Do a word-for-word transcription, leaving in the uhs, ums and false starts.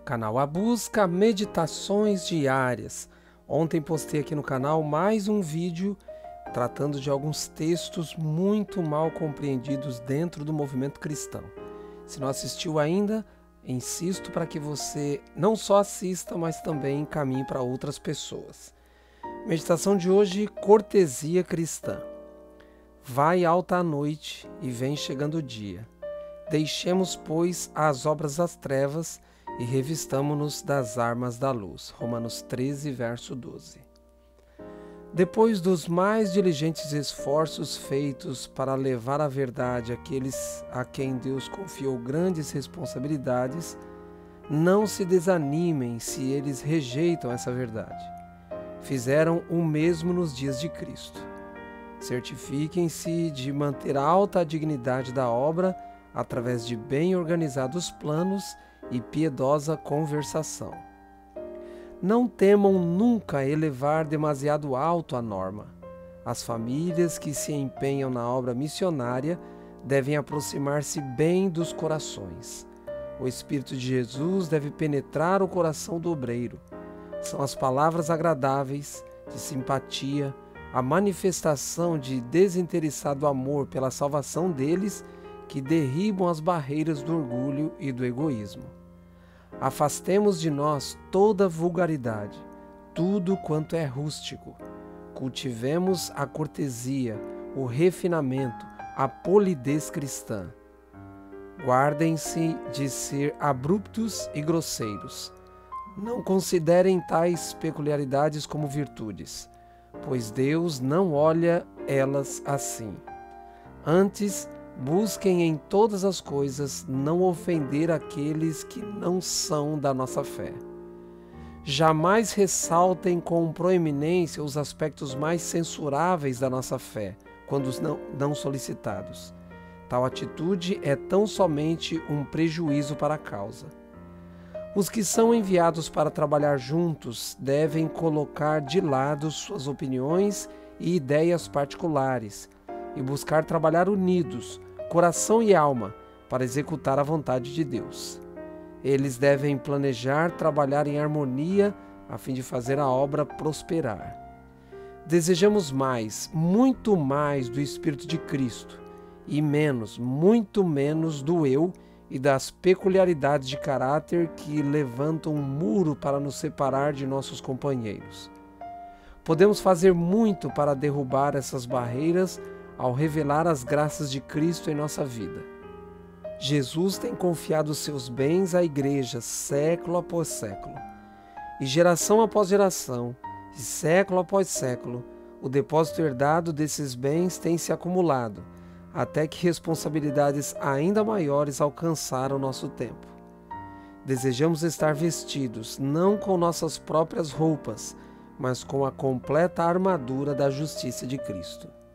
Canal A Busca, meditações diárias. Ontem postei aqui no canal mais um vídeo tratando de alguns textos muito mal compreendidos dentro do movimento cristão. Se não assistiu ainda, insisto para que você não só assista, mas também encaminhe para outras pessoas. Meditação de hoje, cortesia cristã. Vai alta a noite e vem chegando o dia. Deixemos, pois, as obras das trevas e revistamo-nos das armas da luz. Romanos treze, verso doze. Depois dos mais diligentes esforços feitos para levar a verdade àqueles a quem Deus confiou grandes responsabilidades, não se desanimem se eles rejeitam essa verdade. Fizeram o mesmo nos dias de Cristo. Certifiquem-se de manter alta a dignidade da obra através de bem organizados planos e piedosa conversação. Não temam nunca elevar demasiado alto a norma. As famílias que se empenham na obra missionária devem aproximar-se bem dos corações. O Espírito de Jesus deve penetrar o coração do obreiro. São as palavras agradáveis, de simpatia, a manifestação de desinteressado amor pela salvação deles que derribam as barreiras do orgulho e do egoísmo. Afastemos de nós toda vulgaridade, tudo quanto é rústico. Cultivemos a cortesia, o refinamento, a polidez cristã. Guardem-se de ser abruptos e grosseiros. Não considerem tais peculiaridades como virtudes, pois Deus não olha elas assim. Antes, busquem em todas as coisas não ofender aqueles que não são da nossa fé. Jamais ressaltem com proeminência os aspectos mais censuráveis da nossa fé, quando não, não solicitados. Tal atitude é tão somente um prejuízo para a causa. Os que são enviados para trabalhar juntos devem colocar de lado suas opiniões e ideias particulares e buscar trabalhar unidos, coração e alma, para executar a vontade de Deus. Eles devem planejar trabalhar em harmonia a fim de fazer a obra prosperar. Desejamos mais, muito mais do Espírito de Cristo e menos, muito menos do eu e das peculiaridades de caráter que levantam um muro para nos separar de nossos companheiros. Podemos fazer muito para derrubar essas barreiras ao revelar as graças de Cristo em nossa vida. Jesus tem confiado seus bens à igreja século após século. E geração após geração, e século após século, o depósito herdado desses bens tem se acumulado, até que responsabilidades ainda maiores alcançaram nosso tempo. Desejamos estar vestidos não com nossas próprias roupas, mas com a completa armadura da justiça de Cristo.